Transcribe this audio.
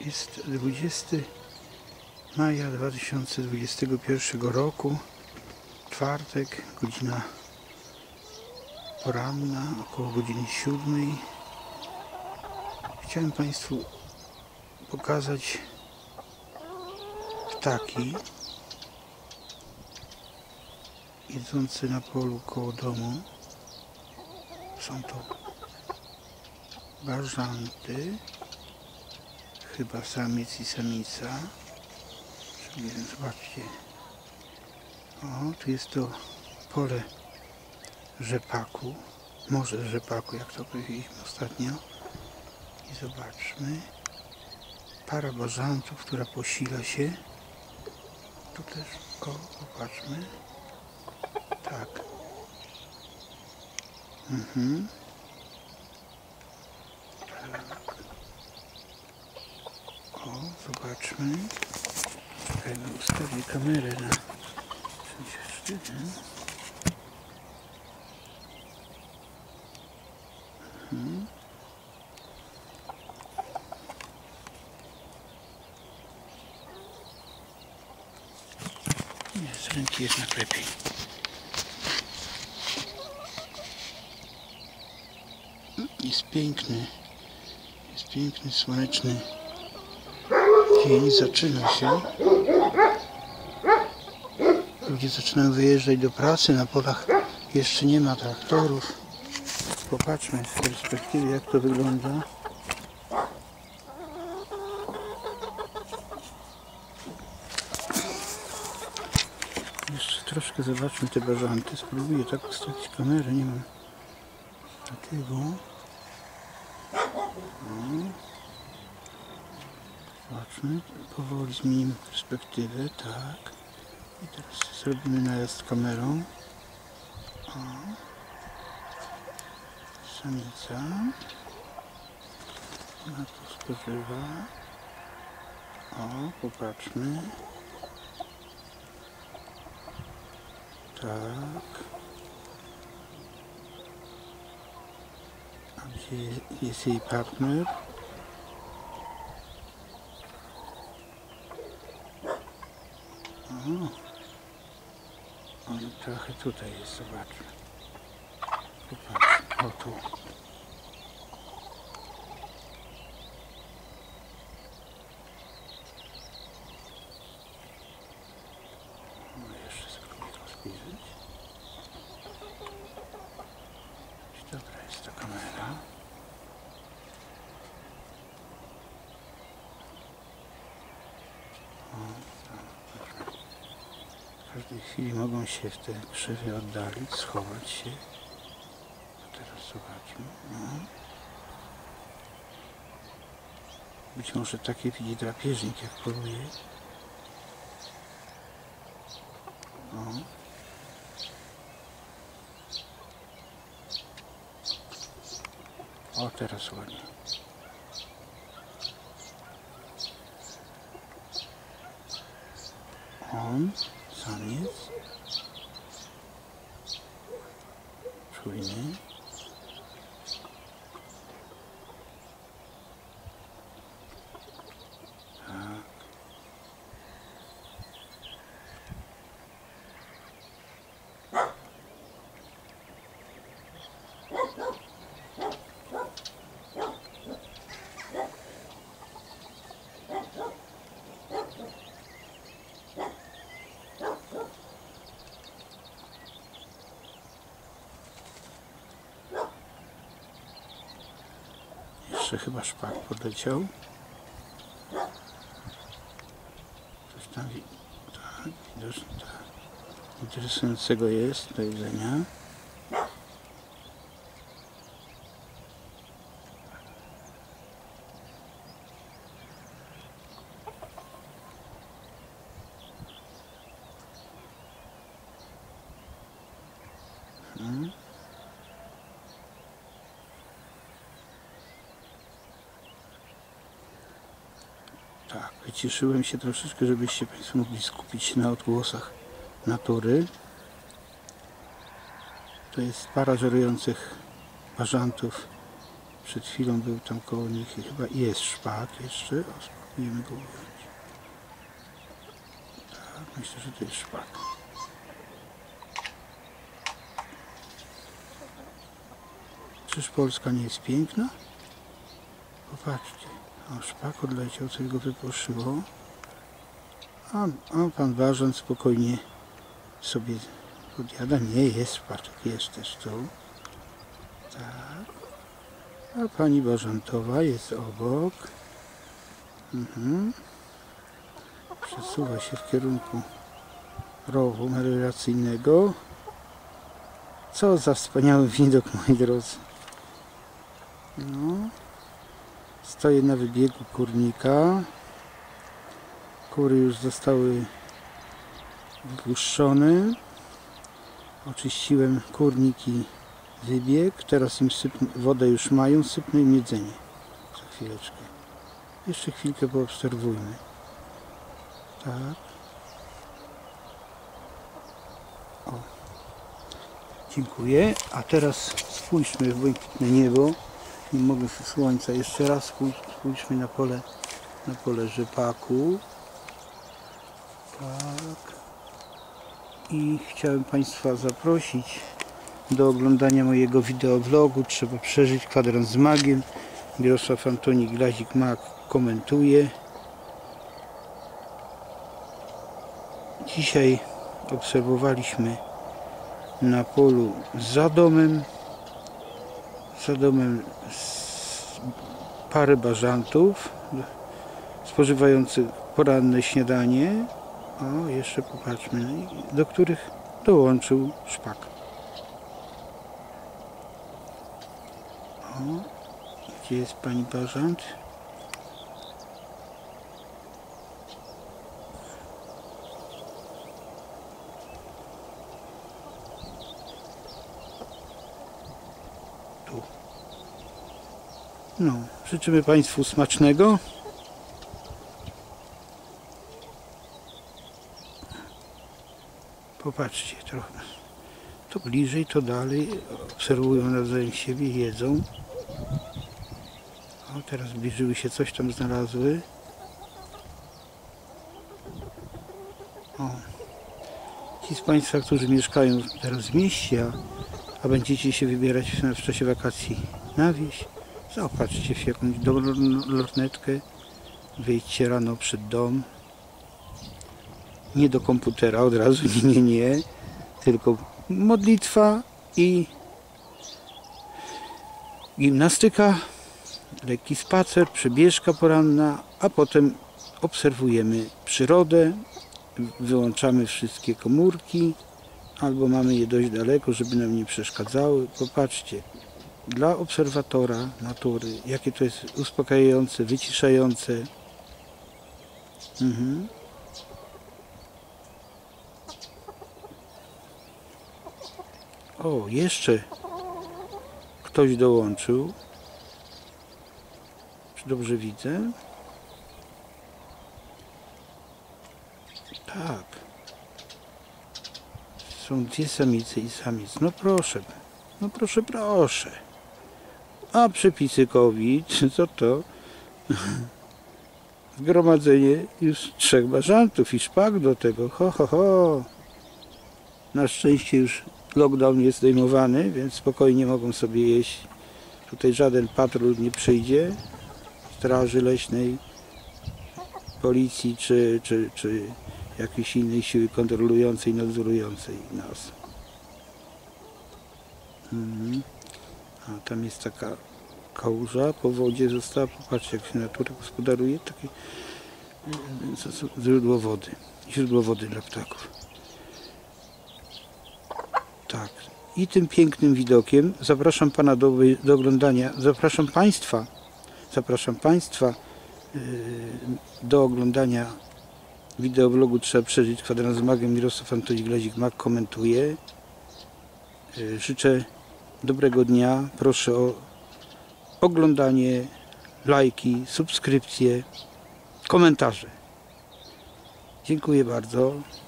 Jest 20 maja 2021 roku, czwartek, godzina poranna, około godziny 7. Chciałem Państwu pokazać ptaki jedzące na polu koło domu. Są to bażanty, chyba samiec i samica. Nie wiem, zobaczcie. O, tu jest to pole rzepaku, morze rzepaku, jak to powiedzieliśmy ostatnio. I zobaczmy, para bażantów, która posila się. Tu też, o, popatrzmy. Tak. Tak. O, zobaczmy. Czekaj, ustawię kamerę na szczycie. Nie, z ręki jednak lepiej. Jest piękny, słoneczny dzień, zaczyna się. Ludzie zaczynają wyjeżdżać do pracy, na polach jeszcze nie ma traktorów. Popatrzmy z perspektywy, jak to wygląda. Jeszcze troszkę zobaczmy te bażanty. Spróbuję tak ustawić kamerę, nie mam takiego. Zobaczmy, powoli zmienimy perspektywę, tak. I teraz zrobimy najazd kamerą. O. Samica. Ona to spożywa. O, popatrzmy. Tak. A gdzie jest jej partner? O, on trochę tutaj jest, zobaczmy. Popatrz, o tu. No jeszcze spróbuję to zbliżyć. Dobra jest ta kamera. W każdej chwili mogą się w te krzewy oddalić, schować się. A teraz zobaczmy. No. Być może taki widzi drapieżnik, jak poluje. O, teraz ładnie. On, samiec, czujny. Tak. Jeszcze chyba szpak podleciał. Coś tam tak, widocznie tak. Interesującego jest do jedzenia. Tak, wyciszyłem się troszeczkę, żebyście Państwo mogli skupić się na odgłosach natury. To jest para żerujących bażantów Przed chwilą był tam koło nich i chyba jest szpak jeszcze. O, spróbujemy go ująć. Tak, myślę, że to jest szpak. Czyż Polska nie jest piękna? Popatrzcie. O, szpak odleciał, coś go wypłoszyło. A pan Bażant spokojnie sobie podjada. Nie, jest szpaczek, jest też tu. Tak. A pani Bażantowa jest obok. Przesuwa się w kierunku rowu melioracyjnego. Co za wspaniały widok, moi drodzy. No. Stoję na wybiegu kurnika. Kury już zostały wypuszczone. Oczyściłem kurnik i wybieg. Teraz im sypnę, wodę już mają, sypnę im jedzenie. Za chwileczkę. Jeszcze chwilkę poobserwujmy. Tak. O. Dziękuję. A teraz spójrzmy w błękitne niebo. Nie mogę słońca. Jeszcze raz spójrzmy na pole rzepaku. Tak. I chciałem Państwa zaprosić do oglądania mojego wideoblogu. Trzeba przeżyć kwadrans z magiem. Mirosław Antoni Glazik-Mag komentuje. Dzisiaj obserwowaliśmy na polu za domem parę bażantów spożywających poranne śniadanie. O, jeszcze popatrzmy, do których dołączył szpak. O, gdzie jest pani bażant? Tu. No, życzymy Państwu smacznego. Popatrzcie trochę. To bliżej, to dalej. Obserwują nawzajem siebie, jedzą. O, teraz zbliżyły się, coś tam znalazły. O. Ci z Państwa, którzy mieszkają teraz w mieście, a będziecie się wybierać w czasie wakacji na wieś, zaopatrzcie w jakąś dobrą lornetkę. Wyjdźcie rano przed dom. Nie do komputera od razu, nie, tylko modlitwa i gimnastyka, lekki spacer, przebieżka poranna, a potem obserwujemy przyrodę, wyłączamy wszystkie komórki, albo mamy je dość daleko, żeby nam nie przeszkadzały. Popatrzcie, dla obserwatora natury, jakie to jest uspokajające, wyciszające. O, jeszcze ktoś dołączył. Czy dobrze widzę? Tak. Są dwie samice i samiec. No proszę. No proszę, proszę. A przepisy COVID, co to? Zgromadzenie już 3 bażantów i szpak do tego. Ho, ho, ho. Na szczęście już lockdown jest zdejmowany, więc spokojnie mogą sobie jeść. Tutaj żaden patrol nie przyjdzie. Straży Leśnej, policji czy jakiejś innej siły kontrolującej, nadzorującej nas. A tam jest taka kałuża po wodzie została. Popatrzcie, jak się natura gospodaruje. Takie źródło wody dla ptaków. Tak. I tym pięknym widokiem zapraszam Pana do oglądania. Zapraszam Państwa do oglądania wideoblogu Trzeba przeżyć kwadrans z magiem. Mirosław Antoni Glazik-Mag komentuje. Życzę dobrego dnia. Proszę o oglądanie, lajki, subskrypcje, komentarze. Dziękuję bardzo.